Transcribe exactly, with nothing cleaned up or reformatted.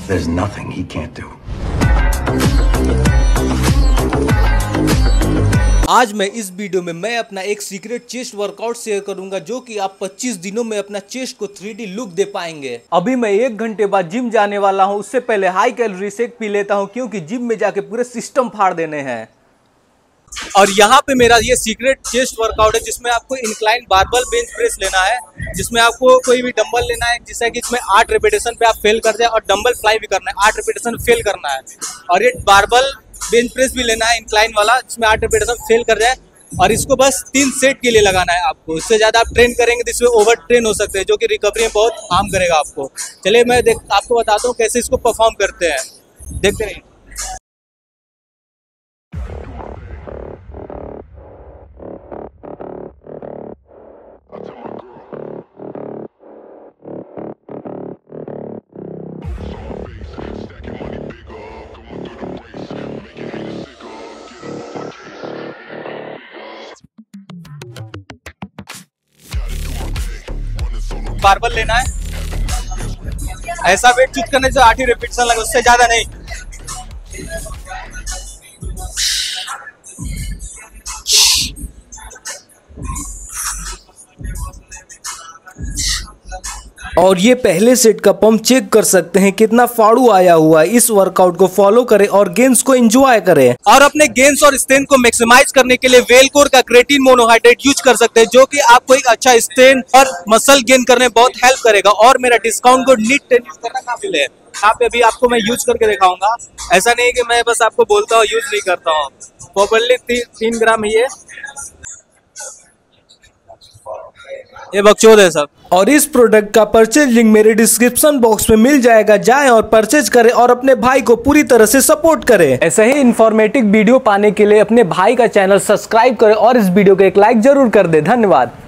There's nothing he can't do. आज मैं इस वीडियो में मैं अपना एक सीक्रेट चेस्ट वर्कआउट शेयर करूंगा जो कि आप पच्चीस दिनों में अपना चेस्ट को थ्री डी लुक दे पाएंगे। अभी मैं एक घंटे बाद जिम जाने वाला हूं, उससे पहले हाई कैलोरी शेक पी लेता हूं क्योंकि जिम में जाके पूरे सिस्टम फाड़ देने हैं। और यहाँ पे मेरा ये सीक्रेट चेस्ट वर्कआउट है जिसमें आपको इंक्लाइन बारबल बेंच प्रेस लेना है, जिसमें आपको कोई भी डंबल लेना है जिससे कि इसमें आठ रेपिटेशन पे आप फेल कर जाए और डंबल फ्लाई भी करना है, आठ रेपिटेशन फेल करना है। और ये बारबल बेंच प्रेस भी लेना है इंक्लाइन वाला जिसमें आठ रेपिटेशन फेल कर जाए और इसको बस तीन सेट के लिए लगाना है आपको। इससे ज़्यादा आप ट्रेन करेंगे तो इसमें ओवर ट्रेन हो सकते हैं जो कि रिकवरी में बहुत हार्म करेगा आपको। चलिए मैं देख आपको बताता हूँ कैसे इसको परफॉर्म करते हैं, देखते रहिए। बारबल लेना है, ऐसा वेट चूज करने से आठ ही रिपीटेशन लगे, उससे ज्यादा नहीं। और ये पहले सेट का पंप चेक कर सकते हैं कितना फाड़ू आया हुआ है। इस वर्कआउट को फॉलो करें और गेन्स को एंजॉय करें। और अपने गेन्स और स्ट्रेंथ को मैक्सिमाइज करने के लिए वेलकोर का क्रेटीन मोनोहाइड्रेट यूज कर सकते हैं जो कि आपको एक अच्छा स्ट्रेंथ और मसल गेन करने में बहुत हेल्प करेगा। और मेरा discount code neat ten use करना काबिल है। यहाँ पे अभी आपको मैं यूज करके दिखाऊंगा, ऐसा नहीं कि मैं बस आपको बोलता हूँ यूज नहीं करता हूँ। प्रॉपर्ली ती, तीन ग्राम ही है, ये बकचोद है सब। और इस प्रोडक्ट का परचेज लिंक मेरे डिस्क्रिप्शन बॉक्स में मिल जाएगा, जाएं और परचेज करें और अपने भाई को पूरी तरह से सपोर्ट करें। ऐसे ही इंफॉर्मेटिव वीडियो पाने के लिए अपने भाई का चैनल सब्सक्राइब करें और इस वीडियो को एक लाइक जरूर कर दें। धन्यवाद।